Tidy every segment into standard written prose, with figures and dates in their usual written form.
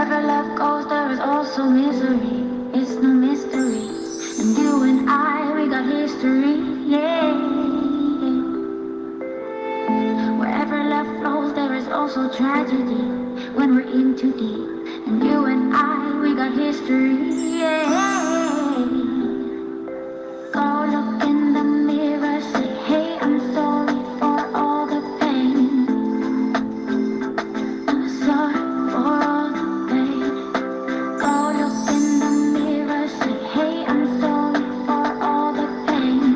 Wherever love goes, there is also misery. It's no mystery. And you and I, we got history. Yeah. Wherever love flows, there is also tragedy. When we're in too deep. And you and I, we got history. Yeah. Go look in the mirror, say, hey, I'm sorry for all the pain. I'm sorry for all the pain. Go look in the mirror, say, hey, I'm sorry for all the pain.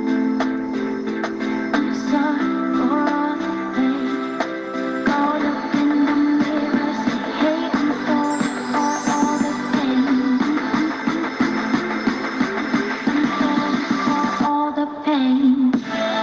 I'm sorry for all the pain. Go look in the mirror, say, hey, I'm sorry for all the pain. I'm sorry for all the pain.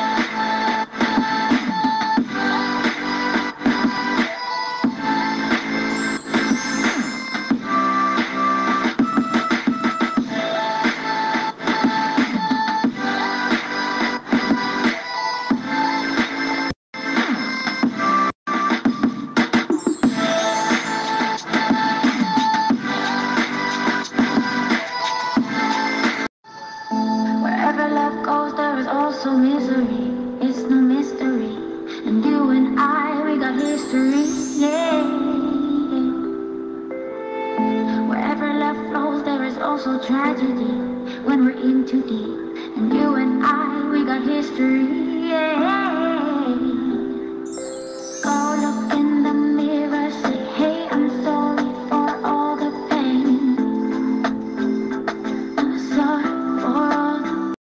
Wherever love goes, there is also misery. It's no mystery. And you and I, we got history. Yeah. Wherever love flows, there is also tragedy. When we're in too deep. And you and I, we got history. Yeah.